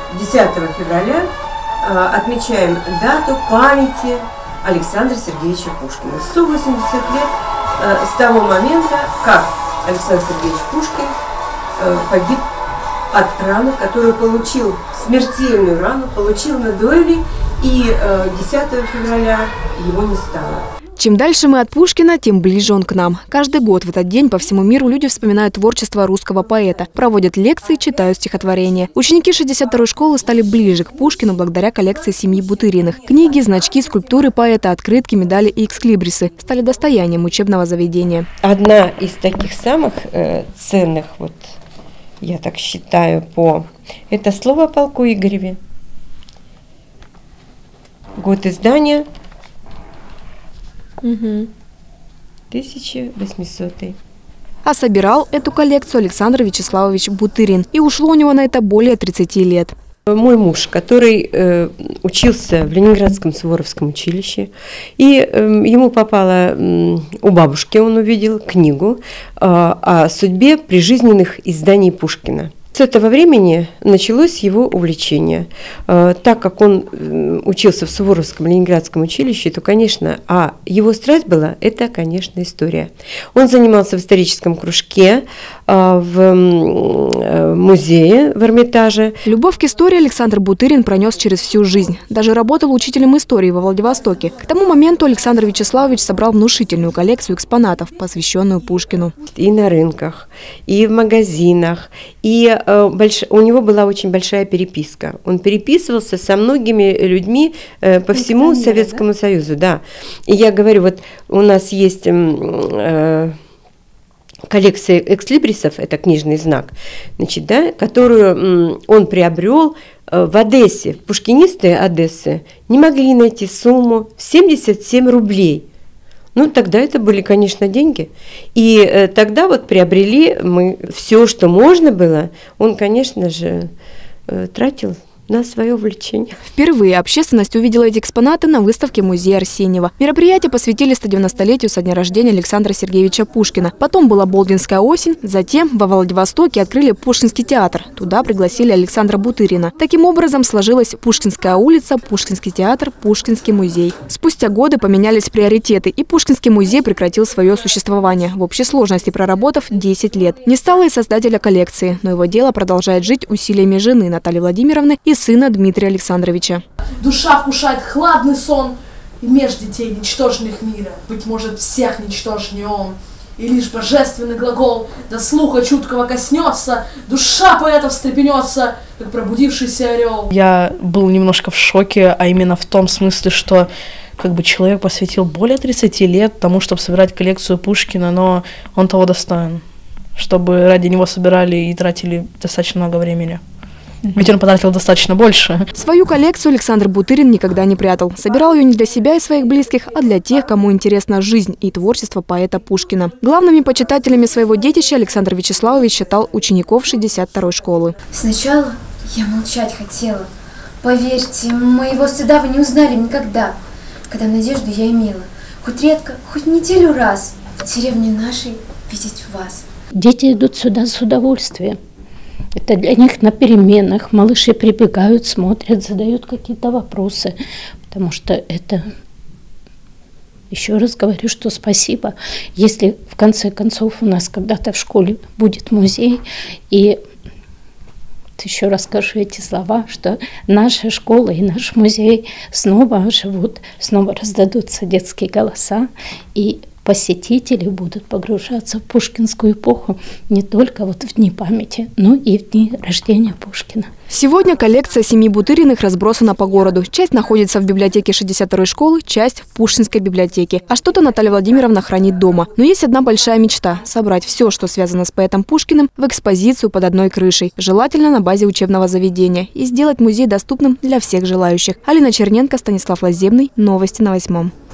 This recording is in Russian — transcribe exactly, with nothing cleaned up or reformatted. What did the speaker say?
десятого февраля отмечаем дату памяти Александра Сергеевича Пушкина. сто восемьдесят лет с того момента, как Александр Сергеевич Пушкин погиб от раны, которую получил, смертельную рану, получил на дуэли, и десятого февраля его не стало. Чем дальше мы от Пушкина, тем ближе он к нам. Каждый год в этот день по всему миру люди вспоминают творчество русского поэта, проводят лекции, читают стихотворения. Ученики шестьдесят второй школы стали ближе к Пушкину благодаря коллекции семьи Бутыриных. Книги, значки, скульптуры поэта, открытки, медали и экслибрисы стали достоянием учебного заведения. Одна из таких самых э, ценных, вот я так считаю, по это слово о полку Игореве. Год издания Угу. тысяча восьмисотый. А собирал эту коллекцию Александр Вячеславович Бутырин. И ушло у него на это более тридцати лет. Мой муж, который э, учился в Ленинградском Суворовском училище, и э, ему попало, э, у бабушки он увидел книгу э, о судьбе прижизненных изданий Пушкина. С этого времени началось его увлечение. Так как он учился в Суворовском Ленинградском училище, то, конечно, а его страсть была, это, конечно, история. Он занимался в историческом кружке, в музее в Эрмитаже. Любовь к истории Александр Бутырин пронес через всю жизнь. Даже работал учителем истории во Владивостоке. К тому моменту Александр Вячеславович собрал внушительную коллекцию экспонатов, посвященную Пушкину. И на рынках, и в магазинах, и Больш... у него была очень большая переписка. Он переписывался со многими людьми э, по всему Советскому да? Союзу. Да. И я говорю, вот у нас есть э, коллекция экслибрисов, это книжный знак, значит, да, которую э, он приобрел э, в Одессе. Пушкинисты Одессы не могли найти сумму в семьдесят семь рублей. Ну, тогда это были, конечно, деньги. И э, тогда вот приобрели мы все, что можно было. Он, конечно же, э, тратил на свое увлечение. Впервые общественность увидела эти экспонаты на выставке музея Арсеньева. Мероприятие посвятили сто девяностолетию со дня рождения Александра Сергеевича Пушкина. Потом была Болдинская осень. Затем во Владивостоке открыли Пушкинский театр. Туда пригласили Александра Бутырина. Таким образом сложилась Пушкинская улица, Пушкинский театр, Пушкинский музей. Спустя годы поменялись приоритеты, и Пушкинский музей прекратил свое существование, в общей сложности проработав десять лет. Не стало и создателя коллекции, но его дело продолжает жить усилиями жены Натальи Владимировны и сына Дмитрия Александровича. Душа вкушает хладный сон, и меж детей ничтожных мира, быть может, всех ничтожнее он. И лишь божественный глагол до слуха чуткого коснется, душа поэта встрепенется, как пробудившийся орел. Я был немножко в шоке, а именно в том смысле, что как бы человек посвятил более тридцати лет тому, чтобы собирать коллекцию Пушкина, но он того достоин, чтобы ради него собирали и тратили достаточно много времени. Ведь он потратил достаточно больше. Свою коллекцию Александр Бутырин никогда не прятал. Собирал ее не для себя и своих близких, а для тех, кому интересна жизнь и творчество поэта Пушкина. Главными почитателями своего детища Александр Вячеславович считал учеников шестьдесят второй школы. Сначала я молчать хотела. Поверьте, моего стыда вы не узнали никогда, когда надежду я имела. Хоть редко, хоть неделю раз в деревне нашей видеть вас. Дети идут сюда с удовольствием. Это для них на переменах. Малыши прибегают, смотрят, задают какие-то вопросы. Потому что это... Еще раз говорю, что спасибо. Если в конце концов у нас когда-то в школе будет музей, и еще раз скажу эти слова, что наша школа и наш музей снова оживут, снова раздадутся детские голоса, и посетители будут погружаться в пушкинскую эпоху не только вот в дни памяти, но и в дни рождения Пушкина. Сегодня коллекция семьи Бутыриных разбросана по городу. Часть находится в библиотеке шестьдесят второй школы, часть в Пушкинской библиотеке. А что-то Наталья Владимировна хранит дома. Но есть одна большая мечта – собрать все, что связано с поэтом Пушкиным, в экспозицию под одной крышей. Желательно на базе учебного заведения. И сделать музей доступным для всех желающих. Алина Черненко, Станислав Лазебный. Новости на восьмом.